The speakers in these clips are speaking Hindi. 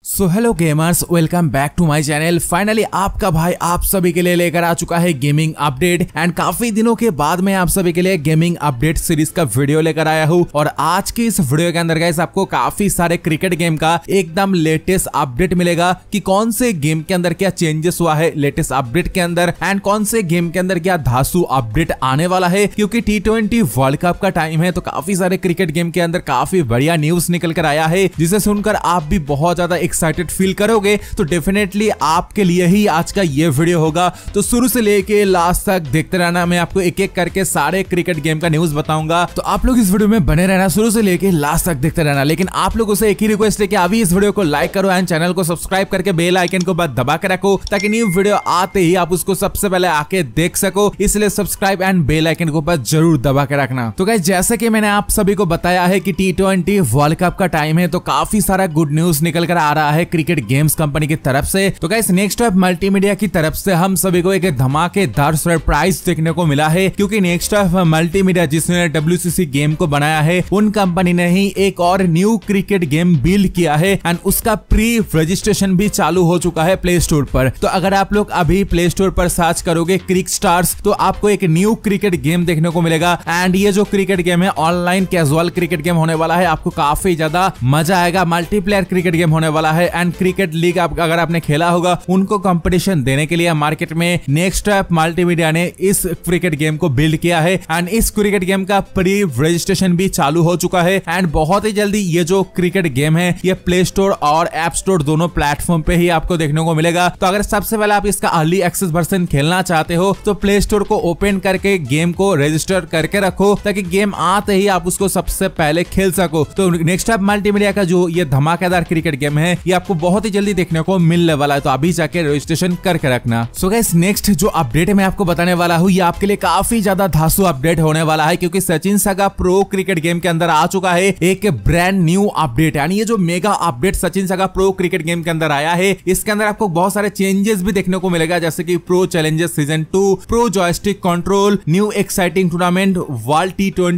So hello gamers, welcome back to my channel. Finally आपका भाई आप सभी के लिए लेकर आ चुका है गेमिंग अपडेट एंड काफी दिनों के बाद मैं आप सभी के लिए गेमिंग अपडेट सीरीज का वीडियो लेकर आया हूं। और आज की इस वीडियो के अंदर गाइस आपको काफी सारे क्रिकेट गेम का एकदम लेटेस्ट अपडेट मिलेगा कि कौन से गेम के अंदर क्या चेंजेस हुआ है लेटेस्ट अपडेट के अंदर एंड कौन से गेम के अंदर क्या धांसू अपडेट आने वाला है। क्योंकि T20 वर्ल्ड कप का टाइम है तो काफी सारे क्रिकेट गेम के अंदर काफी बढ़िया न्यूज निकल कर आया है, जिसे सुनकर आप भी बहुत ज्यादा एक्साइटेड फील करोगे। तो डेफिनेटली आपके लिए ही आज का ये वीडियो होगा, तो शुरू से लेके लास्ट तक देखते रहना। मैं आपको एक एक करके सारे क्रिकेट गेम का न्यूज बताऊंगा, तो आप लोग इस वीडियो में बने रहना, शुरू से लेके लास्ट तक देखते रहना। लेकिन आप लोगों से एक ही रिक्वेस्ट है कि अभी इस वीडियो को लाइक करो एंड चैनल को सब्सक्राइब करके बेल आइकन को बस दबा के रखो, ताकि न्यू वीडियो आते ही आप उसको सबसे पहले आके देख सको। इसलिए सब्सक्राइब एंड बेल आइकन को बस जरूर दबा के रखना। तो गाइस, जैसे कि मैंने आप सभी को बताया है कि T20 वर्ल्ड कप का टाइम है, तो काफी सारा गुड न्यूज निकल कर आ रहा है क्रिकेट गेम्स कंपनी की तरफ से। तो गाइस, नेक्स्ट वेव मल्टीमीडिया की तरफ से हम सभी को एक धमाकेदार सरप्राइज देखने को मिला है। क्योंकि नेक्स्ट वेव मल्टीमीडिया जिसने WCC गेम को बनाया है, उन कंपनी ने ही एक और न्यू क्रिकेट गेम बिल्ड किया है एंड उसका प्री रजिस्ट्रेशन भी चालू हो चुका है प्ले स्टोर पर। तो अगर आप लोग अभी प्ले स्टोर पर सर्च करोगे क्रिक स्टार्स, तो आपको एक न्यू क्रिकेट गेम देखने को मिलेगा। एंड ये जो क्रिकेट गेम है ऑनलाइन कैजुअल क्रिकेट गेम होने वाला है, आपको काफी ज्यादा मजा आएगा। मल्टीप्लेयर क्रिकेट गेम होने वाला है एंड क्रिकेट लीग अगर आपने खेला होगा, उनको कंपटीशन देने के लिए मार्केट में नेक्स्ट वेव मल्टीमीडिया ने इस क्रिकेट गेम को बिल्ड किया है एंड इस क्रिकेट गेम का प्री रजिस्ट्रेशन भी चालू हो चुका है। एंड बहुत ही जल्दी ये जो क्रिकेट गेम है ये प्ले स्टोर और ऐप स्टोर दोनों प्लेटफॉर्म पे ही आपको देखने को मिलेगा। तो अगर सबसे पहले आप इसका अर्ली एक्सेस वर्जन खेलना चाहते हो, तो प्ले स्टोर को ओपन करके गेम को रजिस्टर करके रखो, ताकि गेम आते ही आप उसको सबसे पहले खेल सको। तो नेक्स्ट वेव मल्टीमीडिया का जो ये धमाकेदार क्रिकेट गेम है, ये आपको बहुत ही जल्दी देखने को मिलने वाला है, तो अभी जाके रजिस्ट्रेशन करके रखना। सो गाइस, नेक्स्ट जो अपडेट मैं आपको बताने वाला हूँ, ये आपके लिए काफी ज्यादा धांसू अपडेट होने वाला है। क्योंकि Sachin saga pro cricket game के अंदर आ चुका है एक ब्रांड न्यू अपडेट। यानी ये जो mega update Sachin saga pro cricket game के अंदर आया है, इसके अंदर आपको बहुत सारे चेंजेस भी देखने को मिलेगा, जैसे कि pro challenges season 2, pro joystick control, new exciting tournament world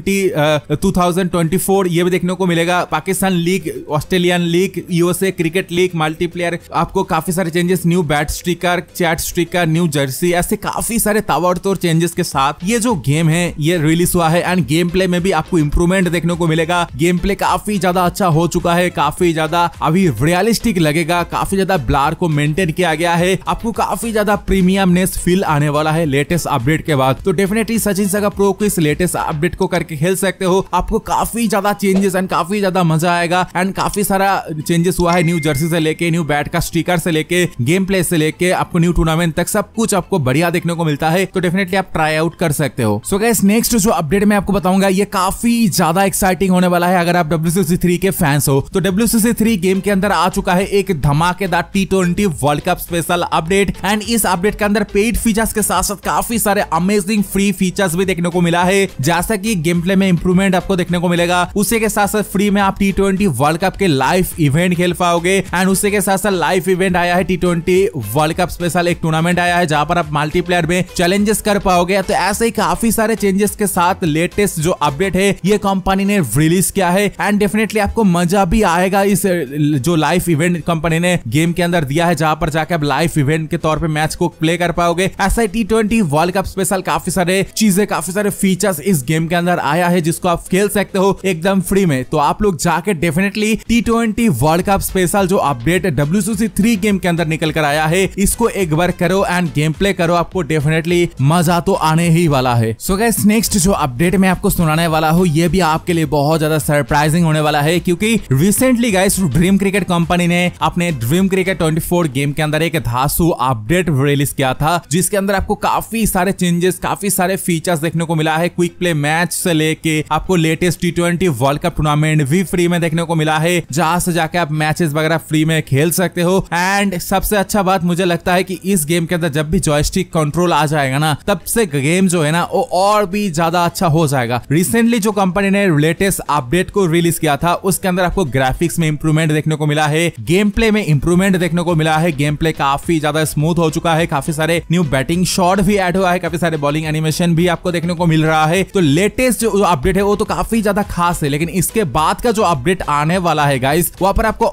T20 2024 ये भी देखने को मिलेगा। Pakistan league, Australian league, USA cricket league, multiplayer, आपको काफी सारे changes, new bat sticker, chat sticker, new jersey, ऐसे काफी सारे ताबड़तोड़ चेंजेस के साथ ये जो गेम है ये रिलीज हुआ है। एंड गेम प्ले में भी आपको इंप्रूवमेंट देखने को मिलेगा। गेम प्ले काफी ज्यादा अच्छा हो चुका है, काफी ज्यादा अभी रियलिस्टिक लगेगा, काफी ज्यादा ब्लर को मेंटेन किया गया है, आपको काफी ज्यादा प्रीमियमनेस फील आने वाला है लेटेस्ट अपडेट के बाद। तो डेफिनेटली सचिन सागा प्रो को इस लेटेस्ट अपडेट को करके खेल सकते हो, आपको काफी ज्यादा चेंजेस एंड काफी ज्यादा मजा आएगा। एंड काफी सारा चेंजेस हुआ है, न्यू जर्सी से लेके न्यू बैट का स्टिकर से लेके गेम प्ले से लेके आपको न्यू टूर्नामेंट तक सब कुछ आपको बढ़िया देखने को मिलता है। तो डेफिनेटली आप ट्राई आउट कर सकते हो। सो गाइस, नेक्स्ट जो अपडेट मैं आपको बताऊंगा ये काफी ज्यादा एक्साइटिंग होने वाला है। अगर आप WCC 3 के फैंस हो, तो WCC 3 गेम के अंदर आ चुका है एक धमाकेदार T20 world cup special update. And इस अपडेट के अंदर पेड फीचर्स के साथ साथ काफी सारे अमेजिंग फ्री फीचर्स भी देखने को मिला है, जैसा कि गेम प्ले में इंप्रूवमेंट आपको देखने को मिलेगा। उसी के साथ साथ फ्री में आप T20 वर्ल्ड कप के लाइव इवेंट खेल पाओगे। एंड उसी के साथ साथ लाइव इवेंट आया है T20 वर्ल्ड कप स्पेशल, एक टूर्नामेंट आया है जहां पर आप मल्टीप्लेयर में चैलेंजेस कर पाओगे। तो ऐसे ही काफी सारे चेंजेस के साथ लेटेस्ट जो अपडेट है ये कंपनी ने रिलीज किया है। एंड डेफिनेटली आपको मजा भी आएगा इस जो लाइव इवेंट कंपनी ने गेम के अंदर दिया है, जहां पर जाके आप लाइव इवेंट के तौर पे मैच को प्ले कर पाओगे। ऐसा ही T20 वर्ल्ड कप स्पेशल काफी सारे चीजें, काफी सारे फीचर्स इस गेम के अंदर आया है, जिसको आप खेल सकते हो एकदम फ्री में। तो आप लोग जाके definitely T20 world cup special जो अपडेट WCC 3 गेम के अंदर निकल कर आया है, इसको एक बार करो एंड गेम प्ले करो, आपको डेफिनेटली मजा तो आने ही वाला है। सो गाइस, नेक्स्ट जो अपडेट मैं आपको सुनाने वाला हूँ ये भी आपके लिए बहुत ज्यादा सरप्राइजिंग होने वाला है। क्योंकि recently guys dream cricket company ने अपने ड्रीम क्रिकेट 24 गेम के अंदर एक धांसू अपडेट रिलीज किया था, जिसके अंदर आपको काफी सारे चेंजेस, काफी सारे फीचर्स देखने को मिला है। क्विक प्ले मैच से लेके आपको latest T20 world cup tournament भी फ्री में देखने को मिला है, जहां से जाके आप मैचेस वगैरह फ्री में खेल सकते हो। एंड सबसे अच्छा बात मुझे लगता है कि इस गेम के अंदर जब भी जॉयस्टिक कंट्रोल आ जाएगा ना, तब से गेम जो है ना वो और भी ज्यादा अच्छा हो जाएगा। रिसेंटली जो कंपनी ने लेटेस्ट अपडेट को रिलीज किया था, उसके अंदर आपको ग्राफिक्स में इंप्रूवमेंट देखने को मिला है, गेम प्ले में इंप्रूवमेंट देखने को मिला है। गेम प्ले काफी ज्यादा स्मूथ हो चुका है, काफी सारे न्यू बैटिंग शॉट भी ऐड हुआ है, काफी सारे बॉलिंग एनिमेशन भी आपको देखने को मिल रहा है। तो लेटेस्ट जो अपडेट है वो तो काफी ज्यादा खास है, लेकिन इसके बाद का जो अपडेट आने वाला है गाइस, वहां पर आपको और भी ज्यादा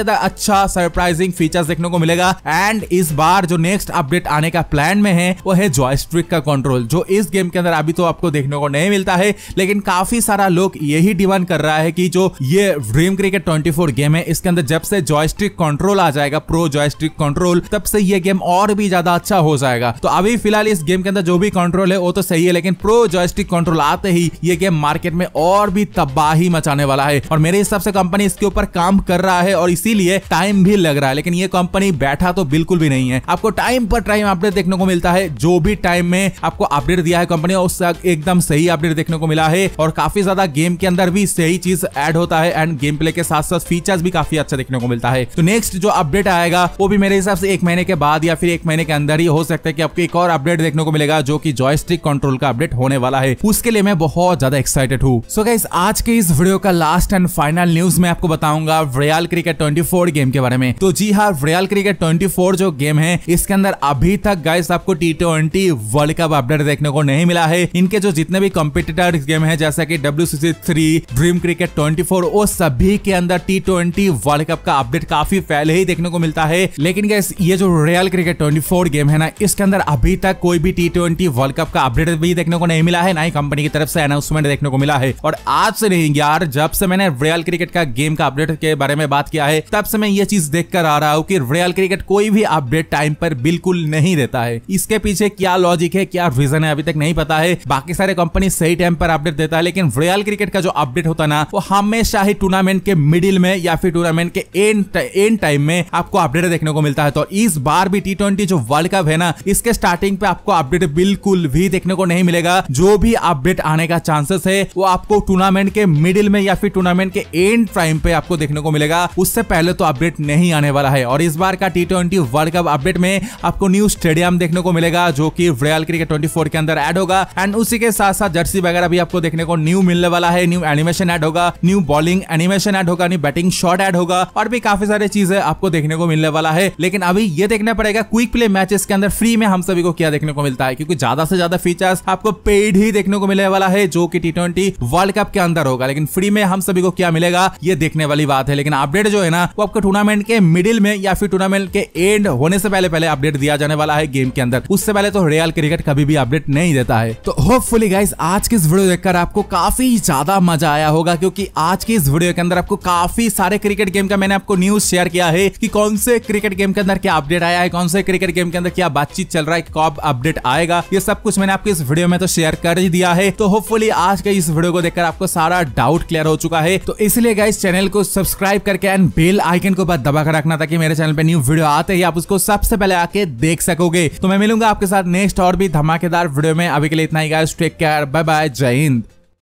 ज्यादा अच्छा सरप्राइजिंग फीचर्स देखने को मिलेगा। एंड इस बार जो नेक्स्ट अपडेट आने का प्लान में है वो है जॉयस्टिक का कंट्रोल, जो इस गेम के अंदर अभी तो आपको देखने को नहीं मिलता है, लेकिन काफी सारा लोग यही डिमांड कर रहा है कि जो ये ड्रीम क्रिकेट 24 गेम है इसके अंदर जब से जॉयस्टिक कंट्रोल आ जाएगा, प्रो जॉयस्टिक कंट्रोल, तब से ये गेम और भी ज्यादा अच्छा हो जाएगा। तो अभी फिलहाल इस गेम के अंदर जो भी कंट्रोल है वो तो सही है, लेकिन प्रो जॉयस्टिक कंट्रोल आते ही ये गेम मार्केट में और भी तबाही मचाने वाला है। और मेरे हिसाब से कंपनी इसके ऊपर काम कर रहा है और इसीलिए टाइम भी लग रहा है, लेकिन ये कंपनी बैठा तो बिल्कुल भी नहीं है। आपको टाइम पर टाइम अपडेट देखने को मिलता है, जो भी टाइम में आपको अपडेट दिया है कंपनी उससे एकदम सही अपडेट देखने को मिला है। और काफी ज्यादा गेम के अंदर भी सही चीज ऐड होता है एंड गेम प्ले के साथ साथ फीचर्स भी काफी अच्छा देखने को मिलता है। तो नेक्स्ट जो अपडेट आएगा वो भी मेरे हिसाब से 1 महीने के बाद या फिर 1 महीने के अंदर ही हो सकता है कि आपको एक और अपडेट देखने को मिलेगा, जो कि जॉयस्टिक कंट्रोल का अपडेट होने वाला है। उसके लिए मैं बहुत ज्यादा एक्साइटेड हूँ। सो गाइस, आज के इस वीडियो का लास्ट एंड फाइनल न्यूज में आपको बताऊंगा रियल क्रिकेट 24 गेम के बारे में। तो जी हाँ, रियल क्रिकेट 24 जो गेम है इसके अंदर अभी तक गाइस आपको T20 वर्ल्ड कप अपडेट देखने को नहीं मिला है। इनके जो जितने भी कॉम्पिटिटर गेम है जैसा कि WCC 3, ड्रीम क्रिकेट 24, वो सभी के अंदर T20 वर्ल्ड कप का अपडेट काफी पहले ही देखने को मिलता है। लेकिन गाइस ये जो रियल क्रिकेट 24 गेम है ना, इसके अंदर अभी तक कोई भी T20 वर्ल्ड कप का अपडेट भी देखने को नहीं मिला है, ना ही कंपनी की तरफ से अनाउंसमेंट देखने को मिला है। और आज से नहीं यार, जब से मैंने रियल क्रिकेट का गेम का अपडेट के बारे में बात किया है तब से मैं ये चीज देख कर आ रहा हूँ कि रियल क्रिकेट कोई भी अपडेट टाइम पर बिल्कुल नहीं देता है। इसके पीछे क्या लॉजिक है, क्या रीजन है, अभी तक नहीं पता है। बाकी सारे कंपनी सही टाइम पर अपडेट देता है, लेकिन रियल क्रिकेट का जो अपडेट होता है ना, वो हमेशा ही टूर्नामेंट के मिडिल में या फिर टूर्नामेंट के एंड टाइम में आपको अपडेट देखने को मिलता है। तो इस बार भी T20 जो वर्ल्ड कप है ना, इसके स्टार्टिंग पे आपको अपडेट बिल्कुल भी देखने को नहीं मिलेगा। जो भी अपडेट आने का चांसेस है वो आपको टूर्नामेंट के मिडिल में या फिर टूर्नामेंट के एंड टाइम पे आपको देखने को मिलेगा, उससे पहले तो अपडेट नहीं आने वाला है। और इस बार का T20 वर्ल्ड कप अपडेट में आपको न्यू स्टेडियम देखने को मिलेगा, जो कि रियल क्रिकेट 24 के अंदर ऐड होगा। एंड उसी के साथ साथ जर्सी वगैरह भी आपको देखने को न्यू मिलने वाला है, न्यू एनिमेशन ऐड होगा, न्यू बॉलिंग एनिमेशन ऐड होगा, न्यू बैटिंग शॉट ऐड होगा, और भी काफी सारी चीजें आपको देखने को मिलने वाला है। लेकिन अभी ये देखना पड़ेगा क्विक प्ले मैचेस के अंदर फ्री में हम सभी को क्या देखने को मिलता है, क्योंकि ज्यादा से ज्यादा फीचर्स आपको पेड ही देखने को मिलने वाला है, जो कि T20 वर्ल्ड कप के अंदर होगा। लेकिन फ्री में हम सभी को क्या मिलेगा ये देखने वाली बात है। लेकिन अपडेट जो है ना, वो आपको टूर्नामेंट के मिडिल में या फिर टूर्नामेंट के एंड होने से पहले अपडेट दिया जाने वाला है गेम के अंदर। उससे पहले तो रियल क्रिकेट कभी भी अपडेट नहीं देता है। तो होपफुली गाइस, आज की इस वीडियो देखकर आपको काफी ज्यादा मजा आया होगा, क्योंकि आज की इस वीडियो के अंदर आपको काफी सारे क्रिकेट गेम का मैंने आपको न्यूज शेयर किया है कि कौन से क्रिकेट गेम के अंदर क्या अपडेट आया है, कौन से क्रिकेट गेम के अंदर क्या बातचीत चल रहा है, कब अपडेट आएगा, ये सब कुछ मैंने आपको इस वीडियो में तो शेयर कर ही दिया है। तो होपफुली आज के इस वीडियो को देखकर आपको सारा डाउट क्लियर हो चुका है। तो इसलिए गाइस, चैनल को सब्सक्राइब करके एंड बेल आइकन को बस दबा कर रखना, ताकि मेरे चैनल पे न्यू वीडियो आते ही आप उसको सबसे पहले आके देख सकोगे। तो मैं मिलूंगा आपके साथ नेक्स्ट और भी धमाकेदार वीडियो में। अभी के लिए इतना ही guys, take care, bye bye, जय हिंद।